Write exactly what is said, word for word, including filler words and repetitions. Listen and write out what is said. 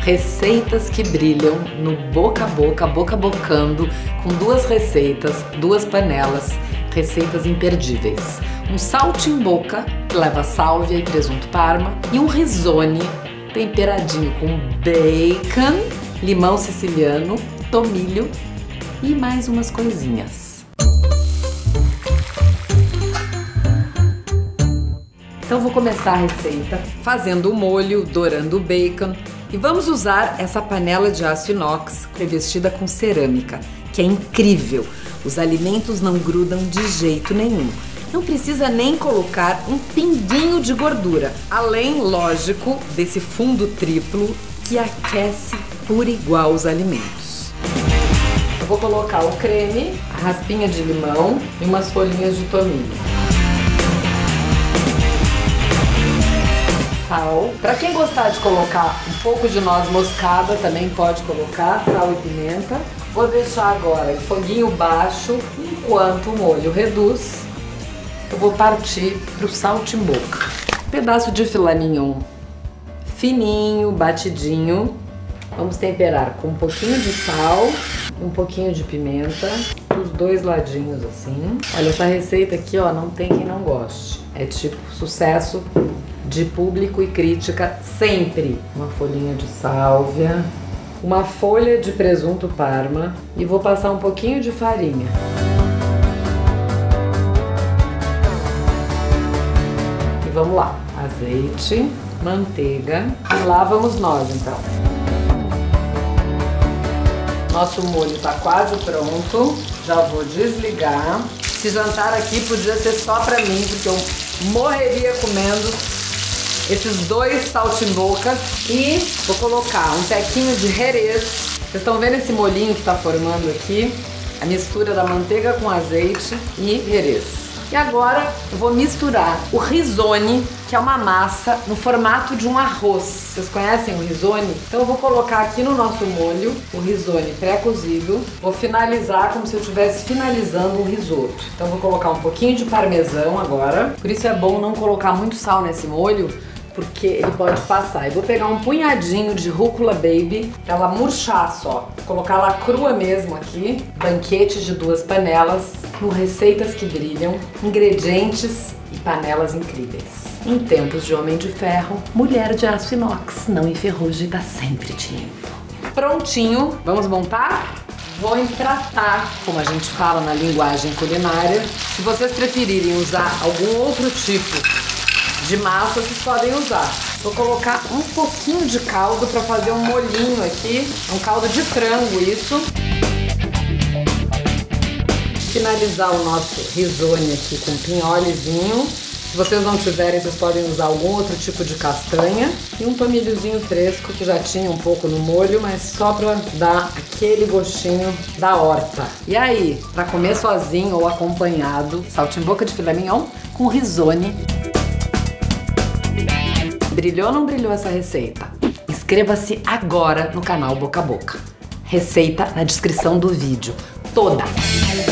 Receitas que brilham no boca a boca, boca bocando, com duas receitas, duas panelas, receitas imperdíveis. Um saltimbocca, que leva sálvia e presunto parma, e um risone temperadinho com bacon, limão siciliano, tomilho e mais umas coisinhas. Então vou começar a receita fazendo o molho, dourando o bacon. E vamos usar essa panela de aço inox revestida com cerâmica, que é incrível. Os alimentos não grudam de jeito nenhum. Não precisa nem colocar um pinguinho de gordura. Além, lógico, desse fundo triplo que aquece por igual os alimentos. Eu vou colocar o creme, a raspinha de limão e umas folhinhas de tomilho. Sal. Para quem gostar de colocar um pouco de noz moscada, também pode colocar sal e pimenta. Vou deixar agora em foguinho baixo, enquanto o molho reduz, eu vou partir para o saltimbocca. Um pedaço de filé mignon fininho, batidinho. Vamos temperar com um pouquinho de sal, um pouquinho de pimenta, dos dois ladinhos assim. Olha, essa receita aqui, ó, não tem quem não goste. É tipo sucesso de público e crítica sempre. Uma folhinha de sálvia, uma folha de presunto parma e vou passar um pouquinho de farinha. E vamos lá, azeite, manteiga e lá vamos nós então. Nosso molho tá quase pronto, já vou desligar. Esse jantar aqui podia ser só pra mim, porque eu morreria comendo esses dois saltimboccas. E vou colocar um tequinho de Jerez. Vocês estão vendo esse molhinho que tá formando aqui? A mistura da manteiga com azeite e Jerez. E agora eu vou misturar o risone, que é uma massa no formato de um arroz. Vocês conhecem o risone? Então eu vou colocar aqui no nosso molho o risone pré-cozido. Vou finalizar como se eu estivesse finalizando um risoto. Então eu vou colocar um pouquinho de parmesão agora. Por isso é bom não colocar muito sal nesse molho, porque ele pode passar. Eu vou pegar um punhadinho de rúcula baby, pra ela murchar só. Vou colocar ela crua mesmo aqui. Banquete de duas panelas, com receitas que brilham, ingredientes e panelas incríveis. Em tempos de homem de ferro, mulher de aço inox não enferruja e dá sempre tempo. Prontinho, vamos montar? Vou empratar, como a gente fala na linguagem culinária. Se vocês preferirem usar algum outro tipo de massa, vocês podem usar. Vou colocar um pouquinho de caldo para fazer um molhinho aqui, um caldo de frango isso. Finalizar o nosso risone aqui com pinholezinho. Se vocês não tiverem, vocês podem usar algum outro tipo de castanha. E um tomilhozinho fresco que já tinha um pouco no molho, mas só para dar aquele gostinho da horta. E aí, para comer sozinho ou acompanhado, saltimbocca de filé mignon com risone. Brilhou ou não brilhou essa receita? Inscreva-se agora no canal Boca a Boca. Receita na descrição do vídeo. Toda!